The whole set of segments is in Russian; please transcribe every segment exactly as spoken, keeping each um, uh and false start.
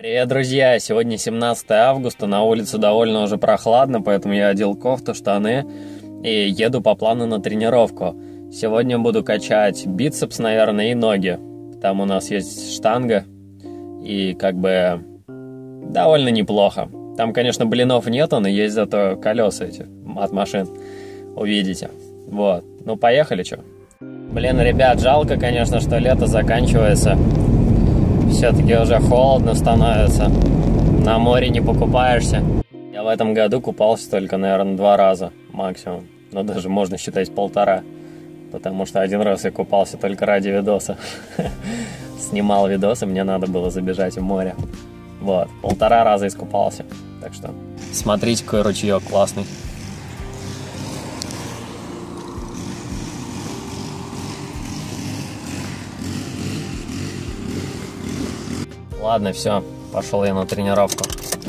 Привет, друзья! Сегодня семнадцатое августа, на улице довольно уже прохладно, поэтому я одел кофту, штаны и еду по плану на тренировку. Сегодня буду качать бицепс, наверное, и ноги. Там у нас есть штанга, и как бы довольно неплохо. Там, конечно, блинов нету, но есть зато колеса эти от машин. Увидите. Вот. Ну, поехали, чё? Блин, ребят, жалко, конечно, что лето заканчивается. Все-таки уже холодно становится. На море не покупаешься. Я в этом году купался только, наверное, два раза максимум. Но даже можно считать полтора. Потому что один раз я купался только ради видоса. Снимал видосы, мне надо было забежать в море. Вот, полтора раза искупался. Так что смотрите, какой ручеек классный. Ладно, все, пошел я на тренировку.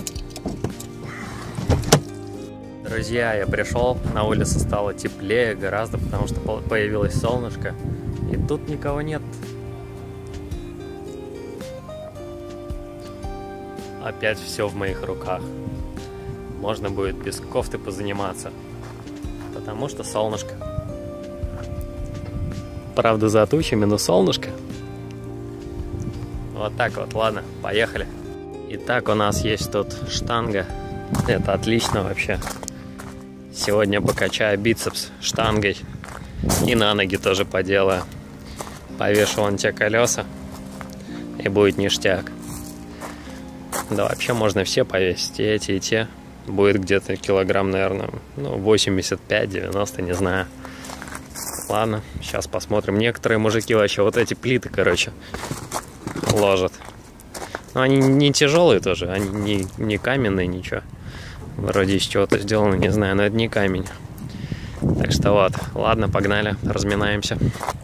Друзья, я пришел, на улице стало теплее гораздо, потому что появилось солнышко. И тут никого нет. Опять все в моих руках. Можно будет без кофты позаниматься, потому что солнышко. Правда, за тучами, но солнышко. Вот так вот, ладно, поехали. Итак, у нас есть тут штанга. Это отлично вообще. Сегодня покачаю бицепс штангой. И на ноги тоже поделаю. Повешу вон те колеса. И будет ништяк. Да вообще можно все повесить. И эти, и те. Будет где-то килограмм, наверное, ну, восемьдесят пять девяносто, не знаю. Ладно, сейчас посмотрим. Некоторые мужики вообще вот эти плиты, короче, ложат. Но они не тяжелые тоже, они не, не каменные, ничего. Вроде из чего-то сделано, не знаю, но это не камень. Так что вот, ладно, погнали, разминаемся.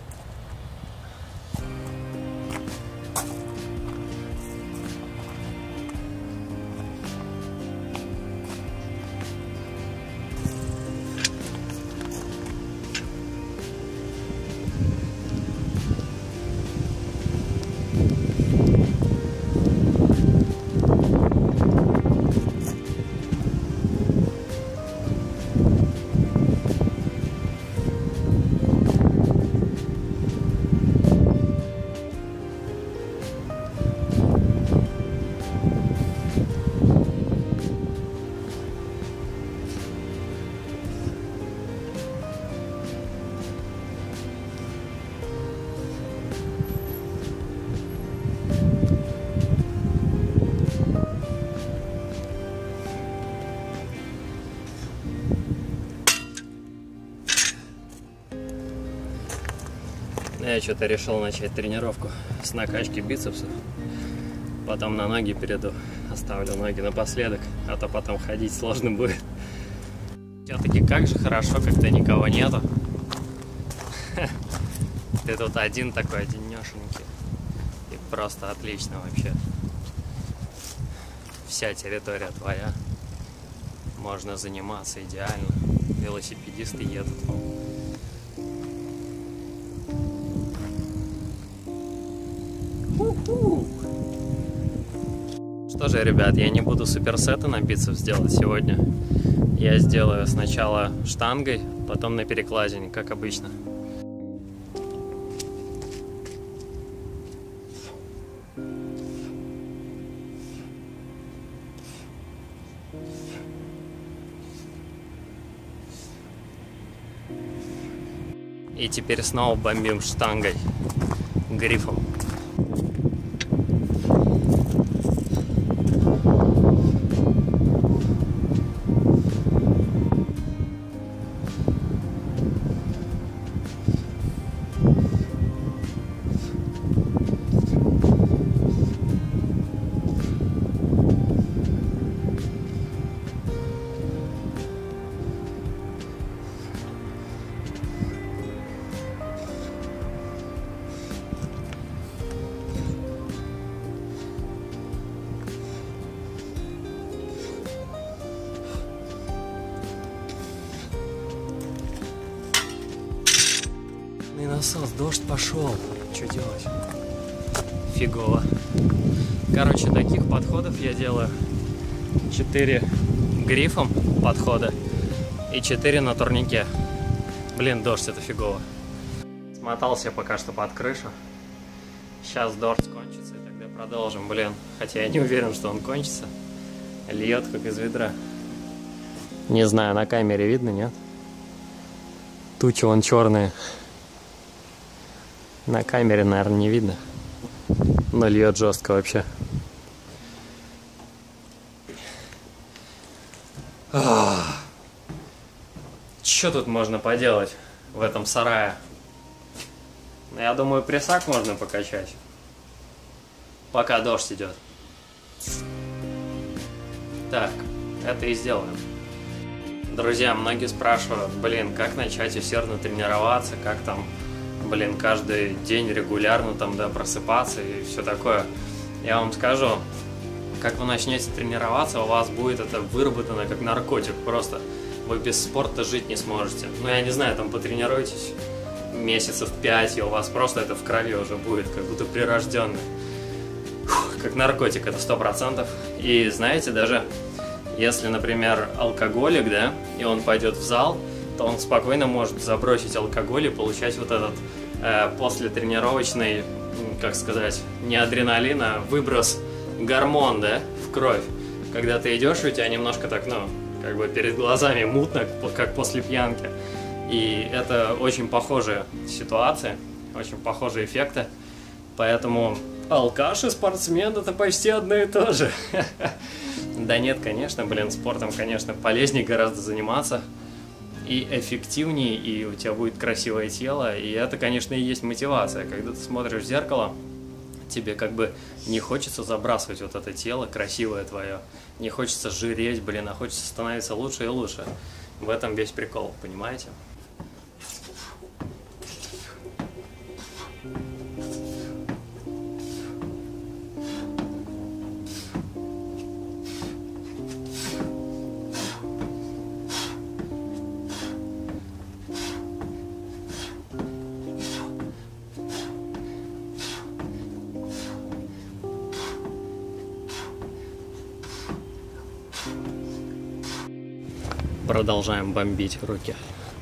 Я что-то решил начать тренировку с накачки бицепсов. Потом на ноги перейду. Оставлю ноги напоследок, а то потом ходить сложно будет. Все-таки как же хорошо, когда никого нету. Ты тут один такой, одинешенький. И просто отлично вообще. Вся территория твоя. Можно заниматься идеально. Велосипедисты едут. Что же, ребят, я не буду суперсеты на бицепс делать сегодня. Я сделаю сначала штангой, потом на перекладине, как обычно. И теперь снова бомбим штангой, грифом. Насос, дождь пошел. Что делать? Фигово. Короче, таких подходов я делаю четыре грифом подхода и четыре на турнике. Блин, дождь, это фигово. Смотался я пока что под крышу. Сейчас дождь кончится, и тогда продолжим. Блин, хотя я не уверен, что он кончится. Льет как из ведра. Не знаю, на камере видно, нет? Тучи вон черные. На камере, наверное, не видно. Но льет жестко вообще. Что тут можно поделать в этом сарае? Я думаю, прессак можно покачать, пока дождь идет. Так, это и сделаем. Друзья, многие спрашивают, блин, как начать усердно тренироваться, как там, блин, каждый день регулярно там, да, просыпаться и все такое. Я вам скажу, как вы начнете тренироваться, у вас будет это выработано как наркотик просто. Вы без спорта жить не сможете. Ну, я не знаю, там потренируйтесь месяцев пять, и у вас просто это в крови уже будет, как будто прирожденный. Фух, как наркотик, это сто процентов. И знаете, даже если, например, алкоголик, да, и он пойдет в зал, то он спокойно может забросить алкоголь и получать вот этот э, послетренировочный, как сказать, не адреналин, а выброс гормон, да, в кровь. Когда ты идешь, у тебя немножко так, ну, как бы перед глазами мутно, как после пьянки. И это очень похожие ситуации, очень похожие эффекты. Поэтому алкаш и спортсмен — это почти одно и то же. Да нет, конечно, блин, спортом, конечно, полезнее гораздо заниматься. И эффективнее, и у тебя будет красивое тело. И это, конечно, и есть мотивация. Когда ты смотришь в зеркало, тебе как бы не хочется забрасывать вот это тело красивое твое. Не хочется жиреть, блин, а хочется становиться лучше и лучше. В этом весь прикол, понимаете? Продолжаем бомбить руки.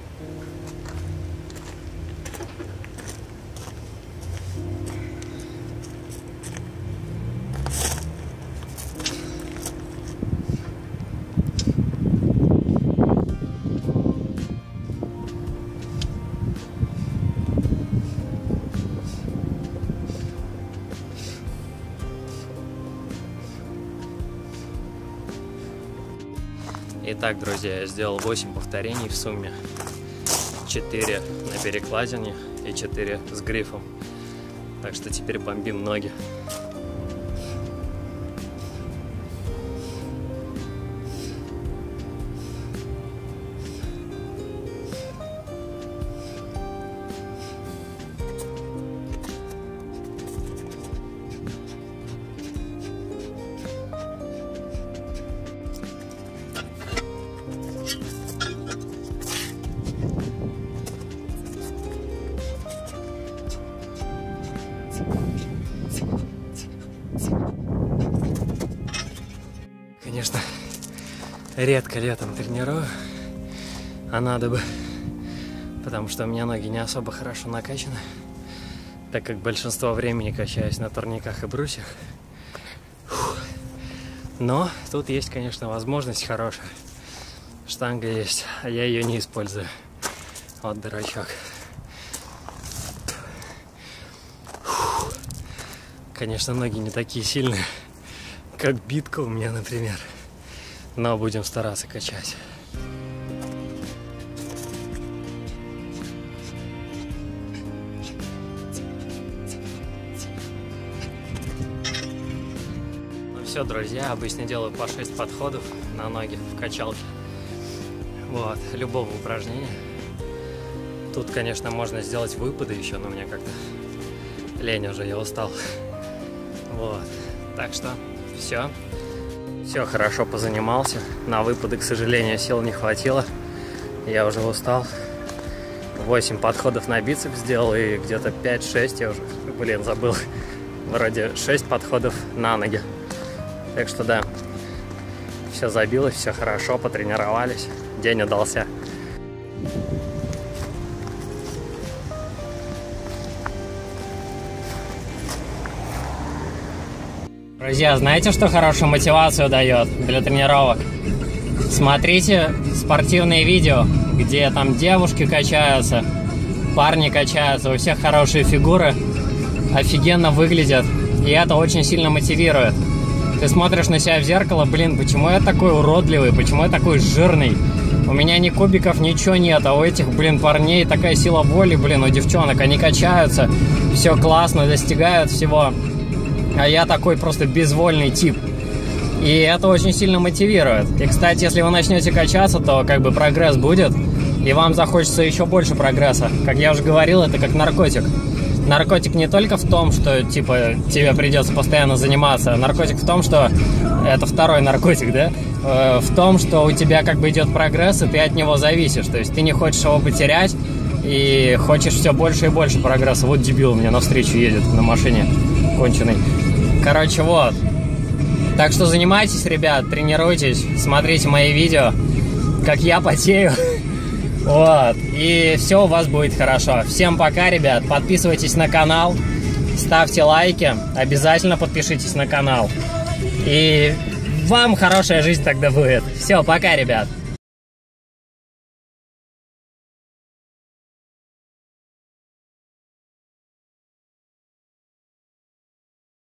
Итак, друзья, я сделал восемь повторений в сумме. четыре на перекладине и четыре с грифом. Так что теперь бомбим ноги. Конечно, редко летом тренирую, а надо бы, потому что у меня ноги не особо хорошо накачаны, так как большинство времени качаюсь на турниках и брусьях. Фух. Но тут есть, конечно, возможность хорошая. Штанга есть, а я ее не использую. Вот дурачок. Фух. Конечно, ноги не такие сильные, как битка у меня, например. Но будем стараться качать. Ну все, друзья, обычно делаю по шесть подходов на ноги в качалке. Вот, любого упражнения. Тут, конечно, можно сделать выпады еще, но мне как-то лень уже, я устал. Вот, так что все. Все, хорошо позанимался. На выпады, к сожалению, сил не хватило. Я уже устал. восемь подходов на бицепс сделал и где-то пять-шесть, я уже, блин, забыл, вроде шесть подходов на ноги. Так что да, все забилось, все хорошо, потренировались, день удался. Друзья, знаете, что хорошую мотивацию дает для тренировок? Смотрите спортивные видео, где там девушки качаются, парни качаются, у всех хорошие фигуры, офигенно выглядят, и это очень сильно мотивирует. Ты смотришь на себя в зеркало, блин, почему я такой уродливый, почему я такой жирный? У меня ни кубиков, ничего нет, а у этих, блин, парней такая сила воли, блин, у девчонок, они качаются, все классно, достигают всего. А я такой просто безвольный тип. И это очень сильно мотивирует. И, кстати, если вы начнете качаться, то как бы прогресс будет, и вам захочется еще больше прогресса. Как я уже говорил, это как наркотик. Наркотик не только в том, что, типа, тебе придется постоянно заниматься. Наркотик в том, что... Это второй наркотик, да? Э, в том, что у тебя как бы идет прогресс, и ты от него зависишь. То есть ты не хочешь его потерять, и хочешь все больше и больше прогресса. Вот дебил у меня навстречу едет на машине конченый. Короче, вот. Так что занимайтесь, ребят, тренируйтесь, смотрите мои видео, как я потею. Вот. И все у вас будет хорошо. Всем пока, ребят. Подписывайтесь на канал, ставьте лайки, обязательно подпишитесь на канал. И вам хорошая жизнь тогда будет. Все, пока, ребят.